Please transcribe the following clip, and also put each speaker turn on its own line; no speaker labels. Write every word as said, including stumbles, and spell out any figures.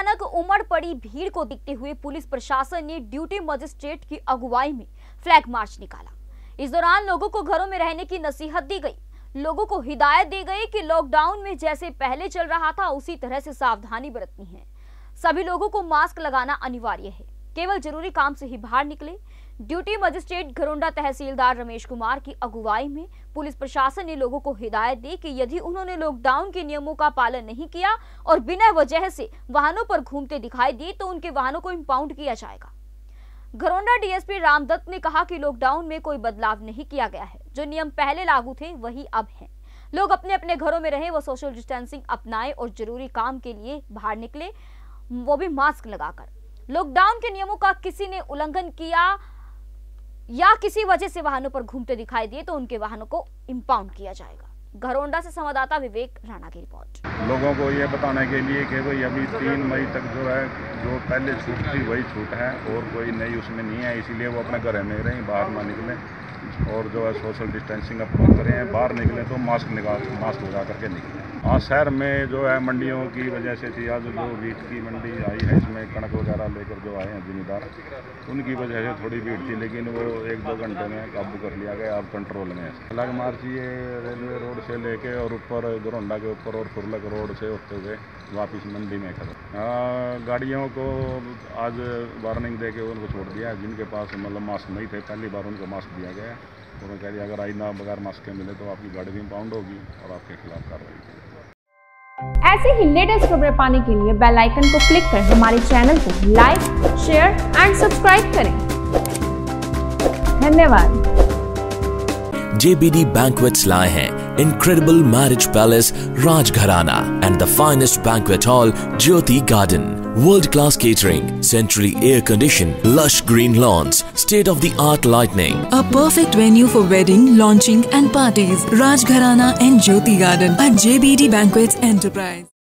अचानक उमड़ पड़ी भीड़ को देखते हुए पुलिस प्रशासन ने ड्यूटी मजिस्ट्रेट की अगुवाई में फ्लैग मार्च निकाला। इस दौरान लोगों को घरों में रहने की नसीहत दी गई। लोगों को हिदायत दी गई कि लॉकडाउन में जैसे पहले चल रहा था उसी तरह से सावधानी बरतनी है। सभी लोगों को मास्क लगाना अनिवार्य है। केवल जरूरी काम से ही बाहर निकले। ड्यूटी मजिस्ट्रेट घरोंडा तहसीलदार रमेश कुमार की अगुवाई में पुलिस प्रशासन ने लोगों को हिदायत दी कि यदि उन्होंने लॉकडाउन के नियमों का पालन नहीं किया और बिना वजह से वाहनों पर घूमते दिखाई दिए तो उनके वाहनों को इंपाउंड किया जाएगा। घरोंडा डीएसपी रामदत्त ने कहा कि लॉकडाउन में कोई बदलाव नहीं किया गया है। जो नियम पहले लागू थे वही अब हैं। लोग अपने अपने घरों में रहें, व सोशल डिस्टेंसिंग अपनाएं और जरूरी काम के लिए बाहर निकले, वो भी मास्क लगाकर। लॉकडाउन के नियमों का किसी ने उल्लंघन किया या किसी वजह से वाहनों पर घूमते दिखाई दिए तो उनके वाहनों को इंपाउंड किया जाएगा। घरोंडा से संवाददाता विवेक राणा की रिपोर्ट।
लोगों को ये बताने के लिए कि भाई अभी तीन मई तक जो है जो पहले छूट थी वही छूट है और कोई नई उसमें नहीं है, इसीलिए वो अपने घर में रहें, बाहर ना निकलें और जो है सोशल डिस्टेंसिंग अपना करें। बाहर निकलें तो मास्क निकाल मास्क लगा करके निकलें। हाँ, शहर में जो है मंडियों की वजह से थी, आज जो वीट की मंडी आई है इसमें कणक वगैरह लेकर जो आए हैं जिम्मेदार, उनकी वजह से थोड़ी भीड़ थी, लेकिन वो एक दो घंटे में काबू कर लिया गया, अब कंट्रोल में है। फ्लैग मार्च ये रेलवे रोड से लेके और ऊपर घरोंडा के ऊपर और फुरलक रोड से होते हुए वापस मंडी में खत्म। गाड़ियों को आज वार्निंग दे के उनको छोड़ दिया है, जिनके पास मतलब मास्क नहीं थे पहली बार उनको मास्क दिया गया। उन्होंने कह दिया अगर आइंदा बगैर मास्क के मिले तो आपकी गाड़ी भी इंपाउंड होगी और आपके खिलाफ कार्रवाई की।
ऐसे ही लेटेस्ट खबरें पाने के लिए बेल आइकन को क्लिक कर हमारे चैनल को लाइक, शेयर एंड सब्सक्राइब करें। धन्यवाद।
J B D Banquets लाए हैं incredible marriage palace Rajgharana and the finest banquet hall Jyoti Garden. World-class catering, centrally air-conditioned, lush green lawns, state-of-the-art lighting.
A perfect venue for wedding, launching and parties. Rajgharana and Jyoti Garden at J B D Banquets Enterprise.